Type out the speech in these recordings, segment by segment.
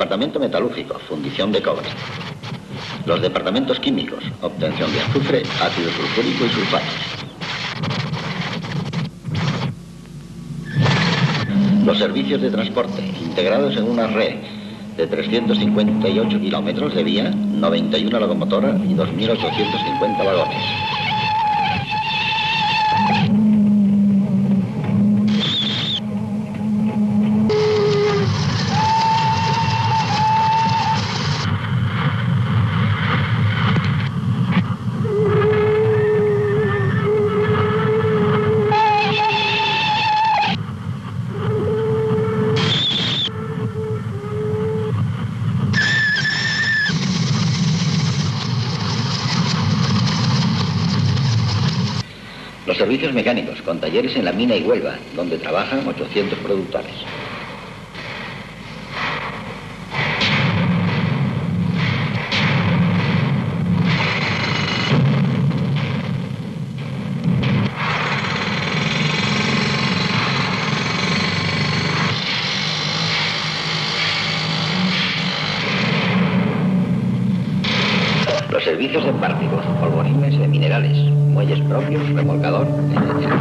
departamento metalúrgico, fundición de cobre. Los departamentos químicos, obtención de azufre, ácido sulfúrico y sulfatos. Los servicios de transporte, integrados en una red de 358 kilómetros de vía, 91 locomotoras y 2.850 vagones. Los servicios mecánicos, con talleres en la mina y Huelva, donde trabajan 800 productores. Los servicios de párticos, polvorines de minerales, muelles propios, remolcador, etc.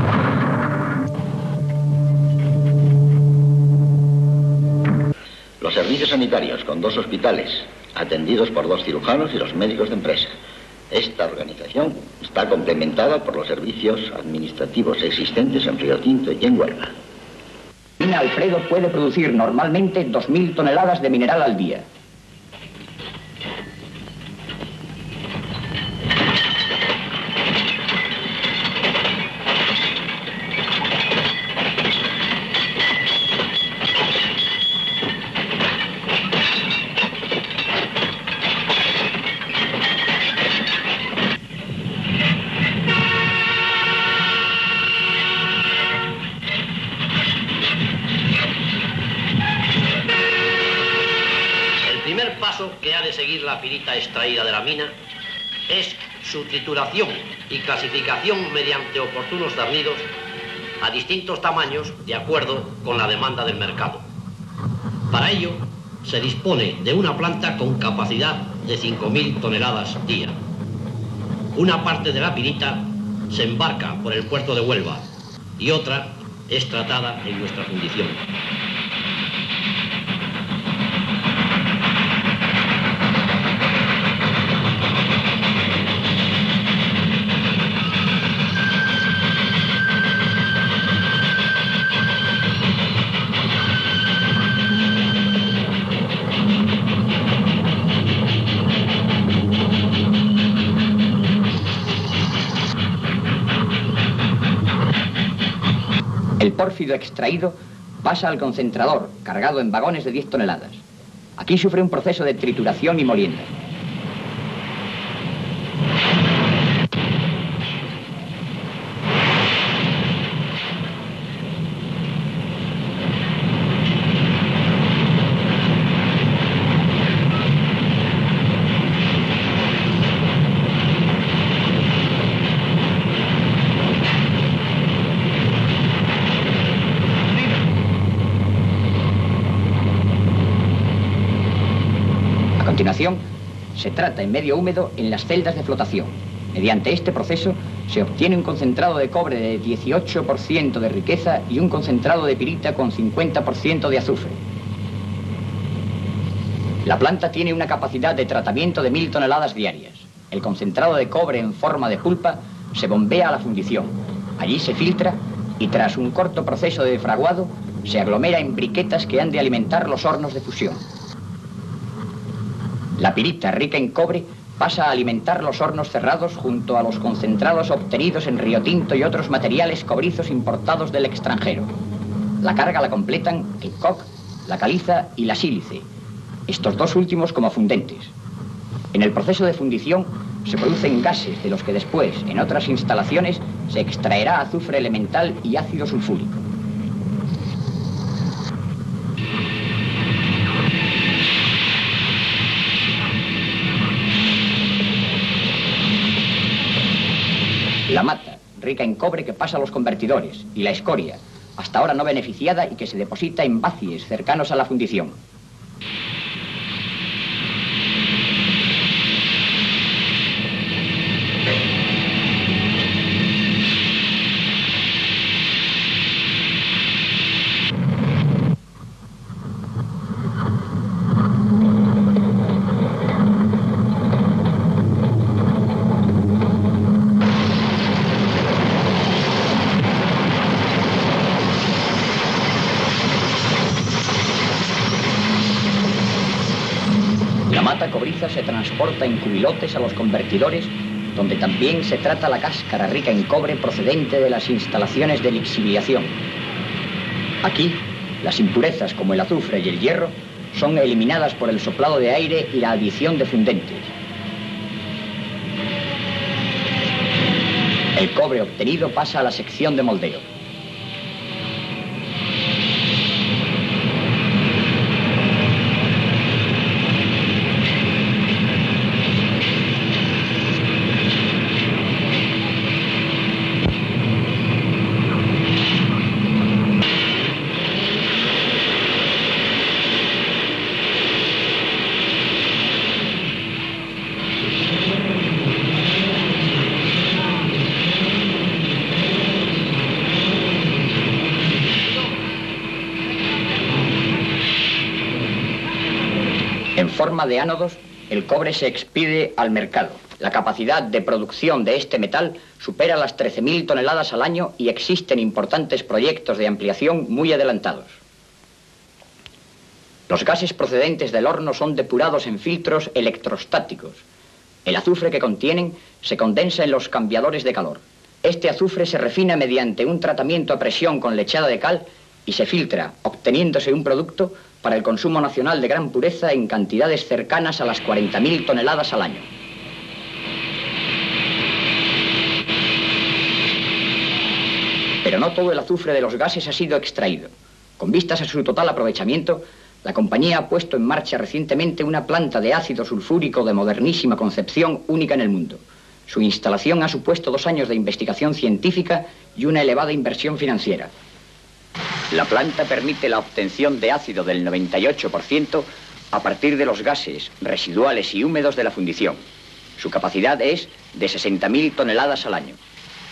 Los servicios sanitarios, con 2 hospitales, atendidos por 2 cirujanos y los médicos de empresa. Esta organización está complementada por los servicios administrativos existentes en Río Tinto y en Huelva. Mina Alfredo puede producir normalmente 2.000 toneladas de mineral al día. Que ha de seguir la pirita extraída de la mina es su trituración y clasificación mediante oportunos cernidos a distintos tamaños de acuerdo con la demanda del mercado. Para ello se dispone de una planta con capacidad de 5.000 toneladas día. Una parte de la pirita se embarca por el puerto de Huelva y otra es tratada en nuestra fundición. El pórfido extraído pasa al concentrador, cargado en vagones de 10 toneladas. Aquí sufre un proceso de trituración y molienda. A continuación, se trata en medio húmedo en las celdas de flotación. Mediante este proceso se obtiene un concentrado de cobre de 18% de riqueza y un concentrado de pirita con 50% de azufre. La planta tiene una capacidad de tratamiento de 1.000 toneladas diarias. El concentrado de cobre en forma de pulpa se bombea a la fundición. Allí se filtra y tras un corto proceso de defraguado se aglomera en briquetas que han de alimentar los hornos de fusión. La pirita rica en cobre pasa a alimentar los hornos cerrados junto a los concentrados obtenidos en Río Tinto y otros materiales cobrizos importados del extranjero. La carga la completan el coc, la caliza y la sílice, estos 2 últimos como fundentes. En el proceso de fundición se producen gases de los que después, en otras instalaciones, se extraerá azufre elemental y ácido sulfúrico. La mata, rica en cobre que pasa a los convertidores, y la escoria, hasta ahora no beneficiada y que se deposita en bacies cercanos a la fundición. plata cobriza se transporta en cubilotes a los convertidores, donde también se trata la cáscara rica en cobre procedente de las instalaciones de lixiviación. Aquí, las impurezas como el azufre y el hierro son eliminadas por el soplado de aire y la adición de fundentes. El cobre obtenido pasa a la sección de moldeo. En forma de ánodos, el cobre se expide al mercado. La capacidad de producción de este metal supera las 13.000 toneladas al año y existen importantes proyectos de ampliación muy adelantados. Los gases procedentes del horno son depurados en filtros electrostáticos. El azufre que contienen se condensa en los cambiadores de calor. Este azufre se refina mediante un tratamiento a presión con lechada de cal y se filtra, obteniéndose un producto para el consumo nacional de gran pureza en cantidades cercanas a las 40.000 toneladas al año. Pero no todo el azufre de los gases ha sido extraído. Con vistas a su total aprovechamiento, la compañía ha puesto en marcha recientemente una planta de ácido sulfúrico de modernísima concepción, única en el mundo. Su instalación ha supuesto 2 años de investigación científica y una elevada inversión financiera. La planta permite la obtención de ácido del 98% a partir de los gases residuales y húmedos de la fundición. Su capacidad es de 60.000 toneladas al año.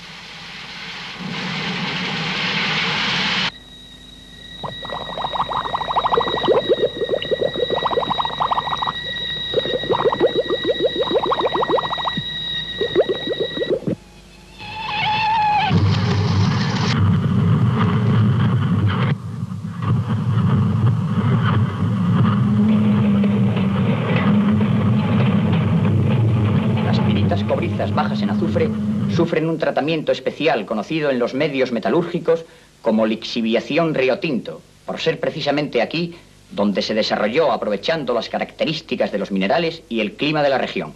Cobrizas bajas en azufre sufren un tratamiento especial conocido en los medios metalúrgicos como lixiviación Río Tinto, por ser precisamente aquí donde se desarrolló aprovechando las características de los minerales y el clima de la región.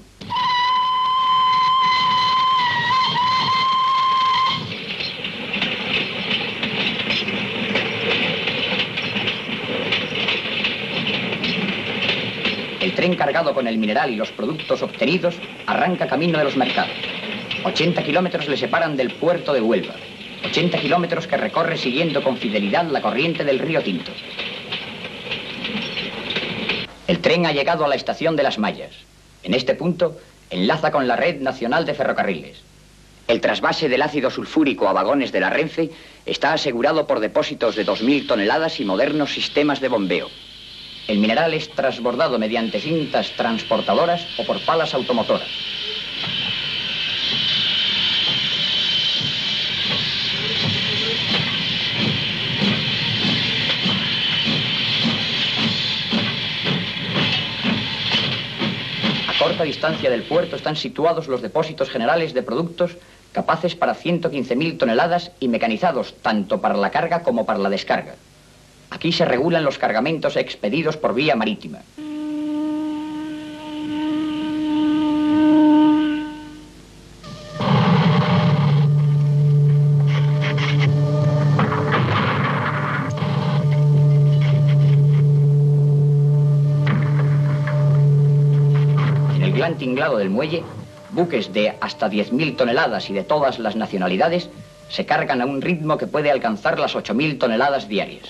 El tren cargado con el mineral y los productos obtenidos arranca camino de los mercados. 80 kilómetros le separan del puerto de Huelva. 80 kilómetros que recorre siguiendo con fidelidad la corriente del Río Tinto. El tren ha llegado a la estación de Las Mallas. En este punto enlaza con la red nacional de ferrocarriles. El trasvase del ácido sulfúrico a vagones de la Renfe está asegurado por depósitos de 2.000 toneladas y modernos sistemas de bombeo. El mineral es transbordado mediante cintas transportadoras o por palas automotoras. A corta distancia del puerto están situados los depósitos generales de productos capaces para 115.000 toneladas y mecanizados tanto para la carga como para la descarga. Aquí se regulan los cargamentos expedidos por vía marítima. En el gran tinglado del muelle, buques de hasta 10.000 toneladas y de todas las nacionalidades se cargan a un ritmo que puede alcanzar las 8.000 toneladas diarias.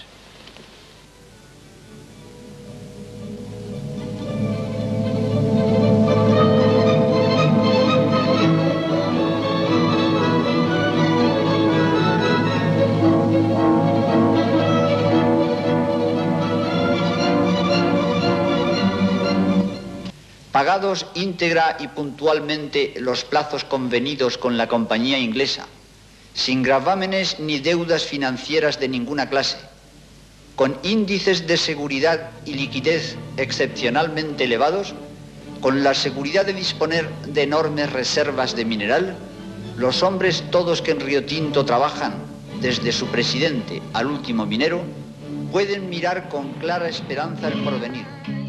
Pagados íntegra y puntualmente los plazos convenidos con la compañía inglesa, sin gravámenes ni deudas financieras de ninguna clase, con índices de seguridad y liquidez excepcionalmente elevados, con la seguridad de disponer de enormes reservas de mineral, los hombres todos que en Río Tinto trabajan, desde su presidente al último minero, pueden mirar con clara esperanza el porvenir.